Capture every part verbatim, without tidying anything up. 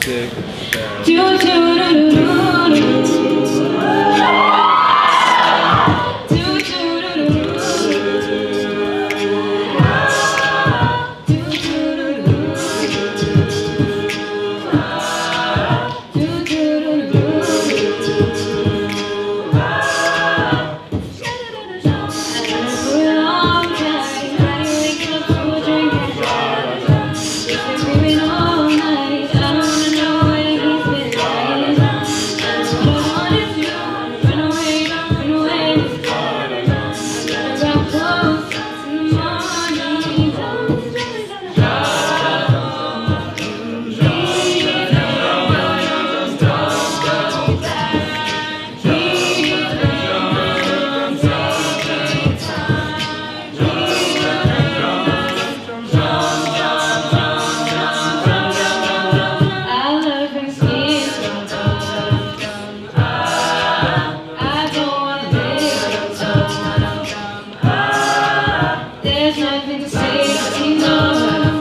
sick. Do, do, do, do, do. There's nothing to say, you know.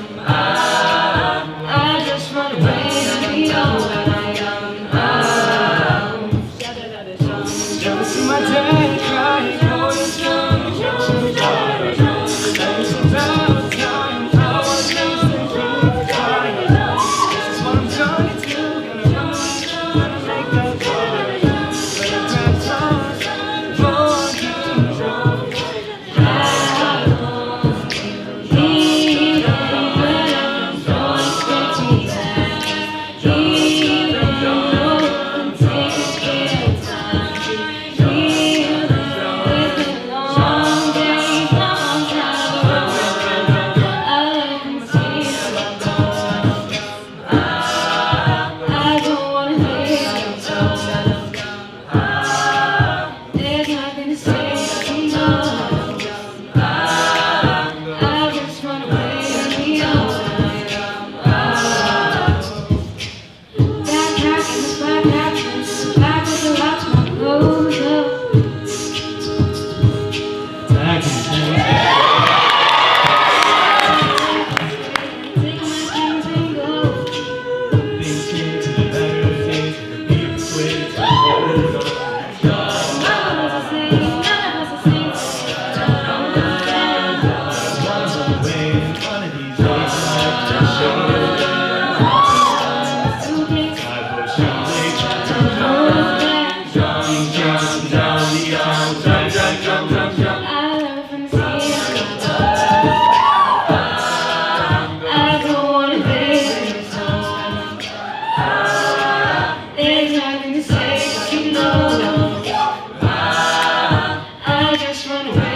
I just run away and be alone. Never see my dad crying, oh, it's young, young, young. Never see Valentine, I was just thinking, crying. This is what I'm gonna do, gonna run, gonna make that call. Gonna grab time, for you, Joe. I just run away.